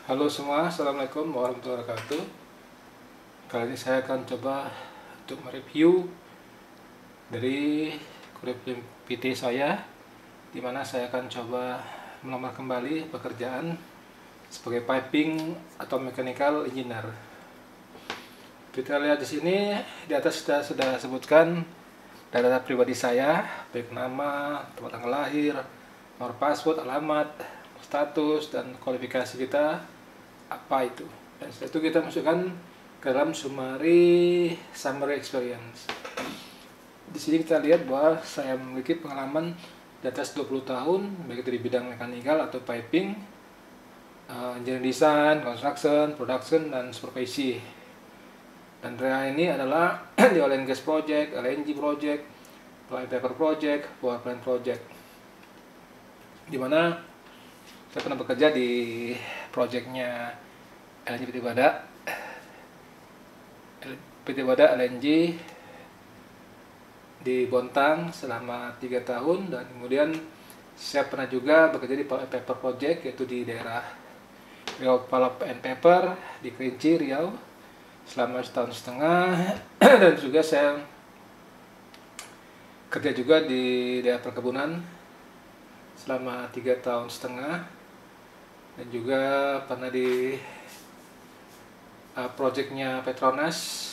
Halo semua, Assalamualaikum warahmatullahi wabarakatuh. Kali ini saya akan coba untuk mereview dari kurikulum PT saya, di mana saya akan coba melamar kembali pekerjaan sebagai piping atau mechanical engineer. Kita lihat di sini, di atas sudah sebutkan data pribadi saya, baik nama, tempat tanggal lahir, nomor password, alamat, status, dan kualifikasi kita apa itu. Dan setelah itu kita masukkan ke dalam summary experience. Di sini kita lihat bahwa saya memiliki pengalaman di atas 20 tahun baik itu di bidang mekanikal atau piping, engineering design, construction, production, dan supervisi. Dan area ini adalah di oil and gas project, LNG project, plant paper project, power plant project, dimana saya pernah bekerja di projectnya LNG PT Bada LNG di Bontang selama 3 tahun, dan kemudian saya pernah juga bekerja di paper project, yaitu di daerah Riau Pulp and Paper di Kerinci, Riau selama 1,5 tahun. Dan juga saya kerja juga di daerah perkebunan selama 3,5 tahun, dan juga pernah di projectnya Petronas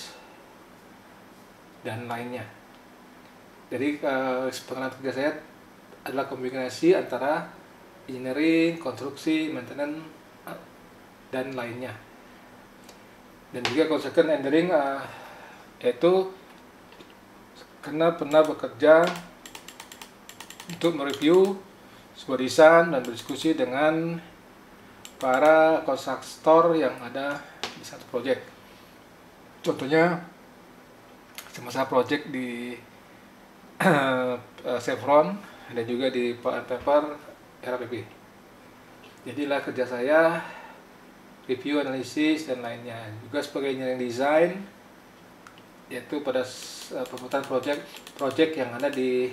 dan lainnya. Jadi pengalaman kerja saya adalah kombinasi antara engineering, konstruksi, maintenance, dan lainnya. Dan juga construction engineering, yaitu karena pernah bekerja untuk mereview sebuah desain dan berdiskusi dengan para kontraktor yang ada di satu proyek. Contohnya semasa proyek di Chevron dan juga di Paper RPP. Jadilah kerja saya review, analisis, dan lainnya. Juga sebagai engineering design, yaitu pada pembuatan proyek yang ada di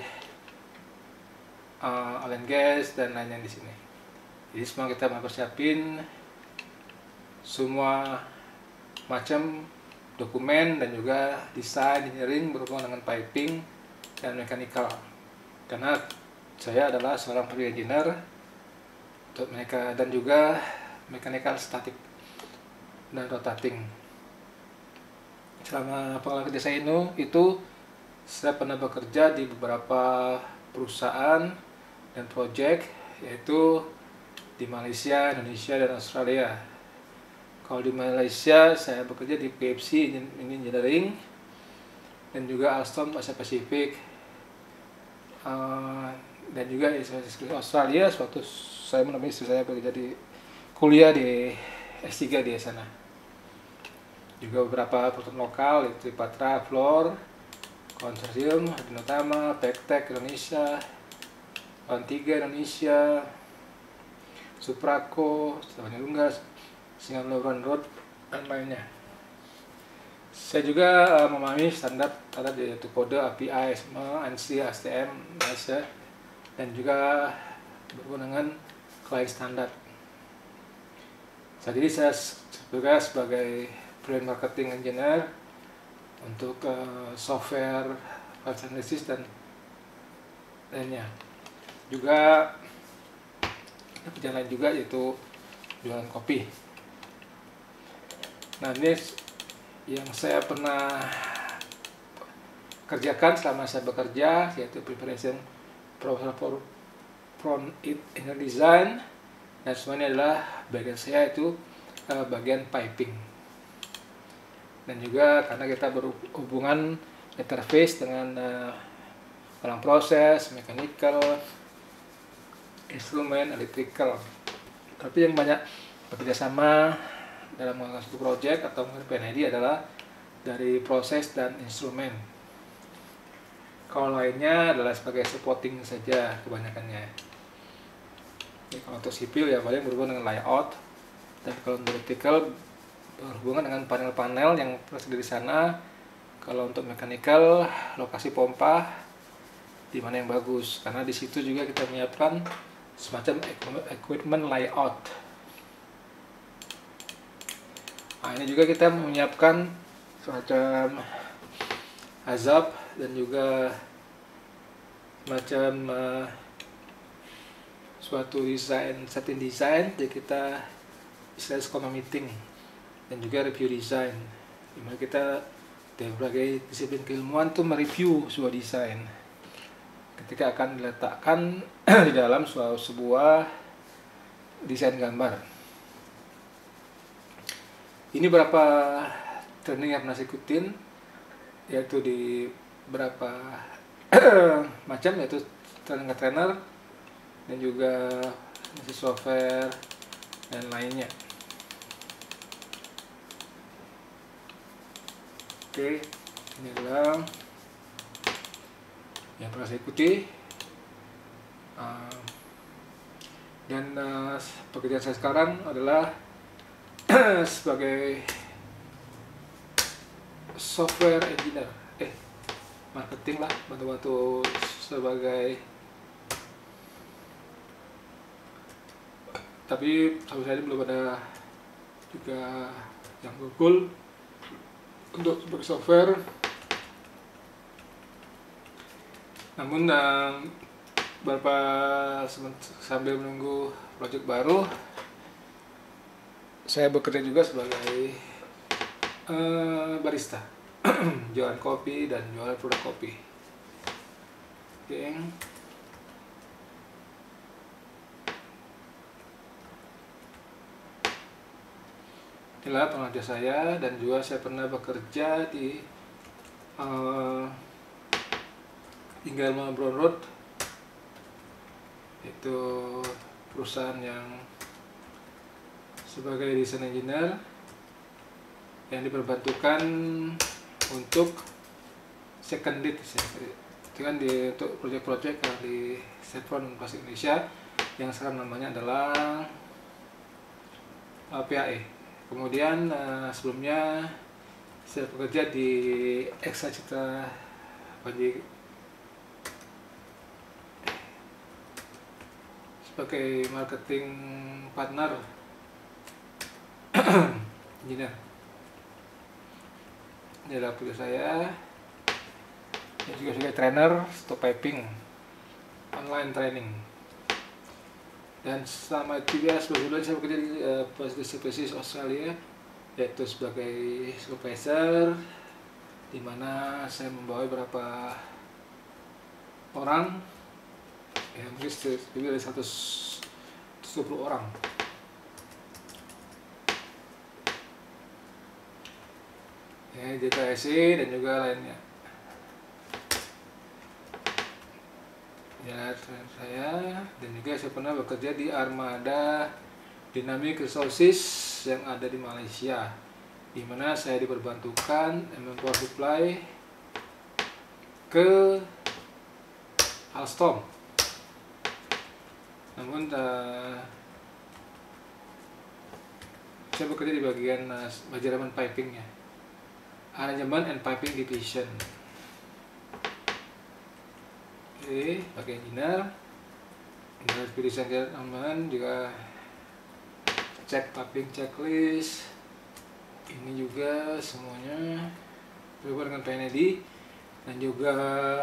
oil and gas dan lainnya di sini. Jadi semua kita mempersiapin semua macam dokumen dan juga desain engineering berhubungan dengan piping dan mechanical. Karena saya adalah seorang pre-engineer untuk mereka, dan juga mechanical static dan rotating. Selama pengalaman kerja saya itu saya pernah bekerja di beberapa perusahaan dan proyek, yaitu di Malaysia, Indonesia, dan Australia. Kalau di Malaysia saya bekerja di PFC Engineering dan juga Alstom Asia Pasifik, dan juga di Australia suatu saya menemui istri saya bekerja di kuliah di S3 di sana. Juga beberapa perusahaan lokal yaitu Patra, Flor, Konsorsium, Adinotama, Pektek Indonesia, Antiga Indonesia, Supraco, Tabanilunga, Singapura Road, dan lainnya. Saya juga memahami standar yaitu kode API, ANSI, STM, Malaysia, dan juga berhubungan dengan klien standar. Saat ini saya bertugas sebagai brand marketing engineer untuk software, analysis, dan lainnya. Juga kerjaan lain juga yaitu jualan kopi. Nah, ini yang saya pernah kerjakan selama saya bekerja, yaitu preparation proposal for front end engineering design, dan semuanya adalah bagian saya itu bagian piping. Dan juga karena kita berhubungan interface dengan dalam proses mechanical, instrumen, electrical. Tapi yang banyak bekerja sama dalam melakukan satu proyek atau PNID adalah dari proses dan instrumen. Kalau lainnya adalah sebagai supporting saja kebanyakannya. Jadi kalau untuk sipil ya paling berhubungan dengan layout, dan kalau untuk electrical berhubungan dengan panel-panel yang tersedia di sana. Kalau untuk mechanical, lokasi pompa di mana yang bagus, karena di situ juga kita menyiapkan semacam equipment layout. Nah, ini juga kita menyiapkan semacam azab dan juga semacam suatu setting desain. Jadi kita istilah scrum meeting dan juga review design, dimana kita dari berbagai disiplin keilmuan tuh mereview sebuah desain ketika akan diletakkan di dalam sebuah desain gambar. Ini beberapa training yang pernah saya ikutin, yaitu di beberapa macam, yaitu training ke trainer dan juga software dan lainnya. Oke, ini adalah yang pernah saya ikuti, dan pekerjaan saya sekarang adalah sebagai software engineer, marketing lah, bantu-bantu sebagai, tapi sampai saat ini belum ada juga yang goal untuk sebagai software. Namun beberapa sambil menunggu project baru, saya bekerja juga sebagai barista, jualan kopi dan jualan produk kopi. Oke. Inilah pengajar saya, dan juga saya pernah bekerja di tinggal Brown Road, yaitu perusahaan yang sebagai desain engineer yang diperbantukan untuk second lead, itu kan untuk proyek-proyek di Chevron Plastik Indonesia yang sekarang namanya adalah PAE. Kemudian sebelumnya saya bekerja di Eksa Citra Panji sebagai marketing partner engineer. Ini adalah pekerjaan saya, dan juga sebagai trainer untuk piping online training. Dan selama 3 bulan saya bekerja di Prestige Australia, yaitu sebagai supervisor, di mana saya membawa beberapa orang, ya mungkin lebih dari 120 orang. Ya, JKSI dan juga lainnya. Ya, saya dan juga saya pernah bekerja di Armada Dynamic Resources yang ada di Malaysia, di mana saya diperbantukan power supply ke Alstom. Namun saya bekerja di bagian manajemen pipingnya, Arrangement and Piping Division. Oke, pakai engineer, desain aman, juga cek piping checklist. Ini juga semuanya berhubungan dengan PNED dan juga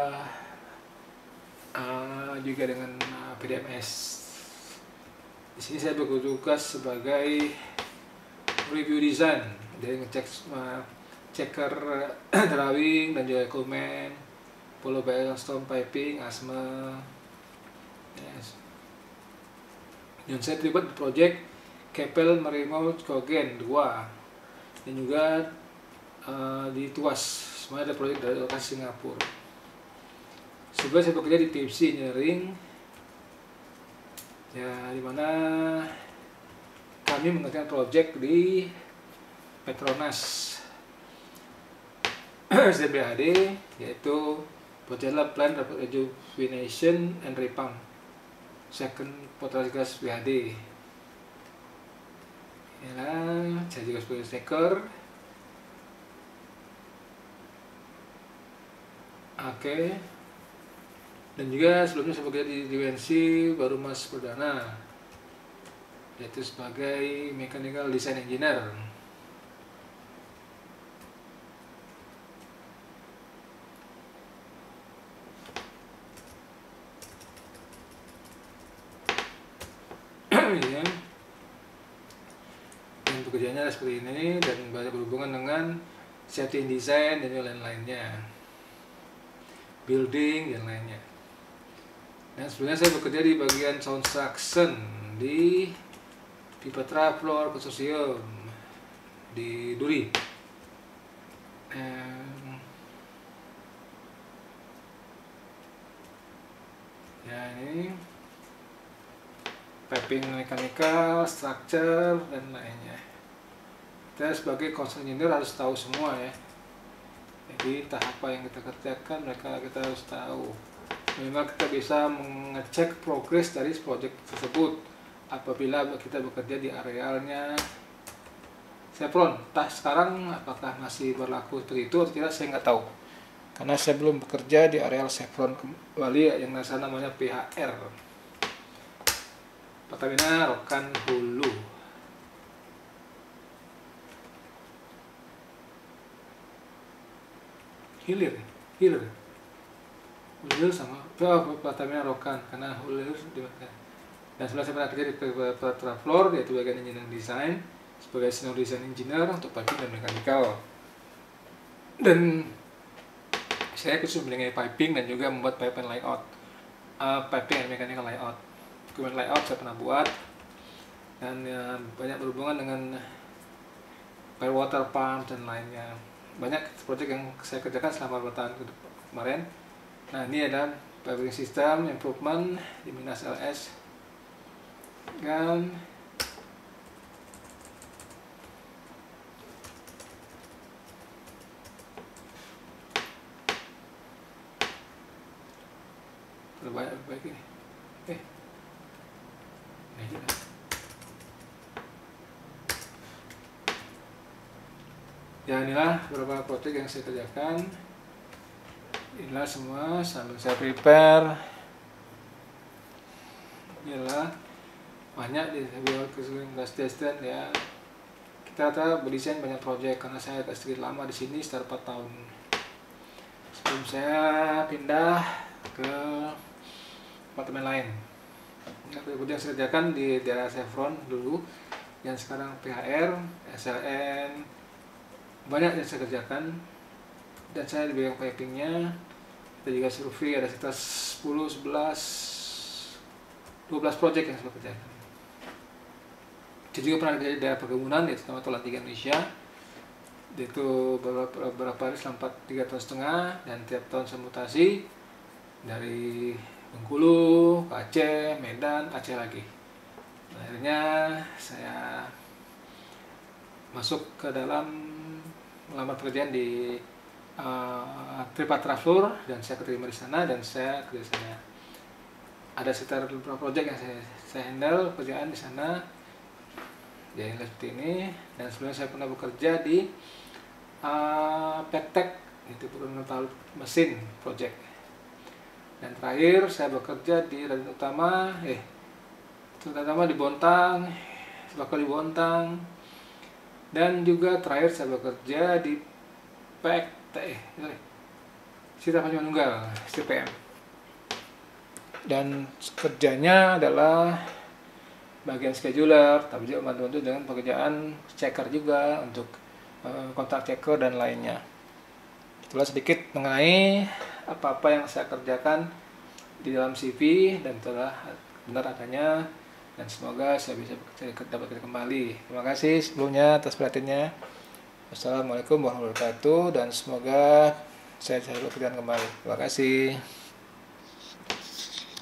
dengan PDMS. Di sini saya bertugas sebagai review design, jadi ngecek checker drawing dan juga komen, follow by storm piping, asma. Yes. Dan saya terlibat di project Keppel Merino Cogen 2 dan juga di Tuas. Semuanya ada proyek dari lokasi Singapura. Sebelumnya saya bekerja di TFC Engineering, ya, dimana kami mengerjakan project di Petronas SDBHD, yaitu Bojela Plant Rejuvenation and Repump second potash gas BHD. Ya, saya juga sebagai staker. Oke. Dan juga sebelumnya saya bekerja di DWNC Baru Mas Perdana, yaitu sebagai Mechanical Design Engineer. kerjanya seperti ini dan banyak berhubungan dengan setting design dan lain-lainnya, building dan lainnya. Dan sebelumnya saya bekerja di bagian sound suction di Pipetra Floor Consortium di Duri. Ya, ini piping mechanical, structure dan lainnya. Kita sebagai konsul engineer harus tahu semua ya. Jadi tahap apa yang kita kerjakan kita harus tahu. Minimal kita bisa mengecek progres dari proyek tersebut apabila kita bekerja di arealnya Chevron. Entah sekarang apakah masih berlaku seperti itu atau tidak, saya nggak tahu. Karena saya belum bekerja di areal Chevron kembali yang namanya PHR, Pertamina Rokan Hulu. Hilir sama Pertamina Rokan, karena Hilir di mana. Dan sebelah saya pernah kerja di Petra Floor, yaitu bagian engineering design sebagai senior design engineer untuk piping dan mechanical. Dan saya khusus membimbing piping dan juga membuat piping layout, piping and mechanical layout. Dokumen layout saya pernah buat, dan ya, banyak berhubungan dengan fire water pump dan lainnya. Banyak proyek yang saya kerjakan selama beberapa tahun kemarin. Nah, ini adalah piping system improvement di Minas LS, dan terbaik ini. Ya, inilah beberapa proyek yang saya kerjakan. Inilah semua sambil saya prepare. Inilah banyak di kesulitan ya. Kita berdesain banyak proyek karena saya agak sedikit lama di sini, sekitar 4 tahun. Sebelum saya pindah ke apartemen lain. Nah, kemudian saya kerjakan di daerah Chevron dulu, yang sekarang PHR, SLN, banyak yang saya kerjakan. Dan saya di bidang pipingnya, kita juga survei ada sekitar 10, 11, 12 proyek yang saya kerjakan. Saya juga pernah kerja di daerah perkebunan, yaitu nama Tolan 3 Indonesia. Itu beberapa hari selama 3,5 tahun, dan tiap tahun saya mutasi dari Bengkulu, ke Aceh, Medan, Aceh lagi. Nah, akhirnya saya masuk ke dalam melamar pekerjaan di Tripatra Floor, dan saya keterima di sana, dan saya kerja sana. Ada sekitar beberapa proyek yang saya handle pekerjaan di sana. Jadi seperti ini. Dan sebelumnya saya pernah bekerja di Pektek, itu perusahaan mesin project. Dan terakhir saya bekerja di Raden Utama, terutama di Bontang, bakal di Bontang. Dan juga terakhir saya bekerja di Sita Panjununggal, CPM. Dan kerjanya adalah bagian scheduler, tapi juga bantu-bantu dengan pekerjaan checker juga untuk kontrak checker dan lainnya. Itulah sedikit mengenai apa-apa yang saya kerjakan di dalam CV, dan telah benar adanya, dan semoga saya bisa dapat kembali. Terima kasih sebelumnya atas perhatiannya. Wassalamualaikum warahmatullahi wabarakatuh, dan semoga saya bisa bekerja kembali. Terima kasih.